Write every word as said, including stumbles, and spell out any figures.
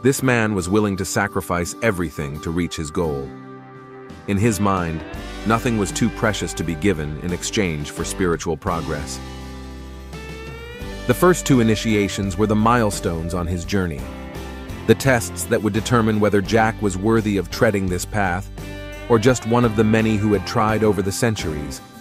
This man was willing to sacrifice everything to reach his goal. In his mind, nothing was too precious to be given in exchange for spiritual progress. The first two initiations were the milestones on his journey, the tests that would determine whether Jack was worthy of treading this path, or just one of the many who had tried over the centuries,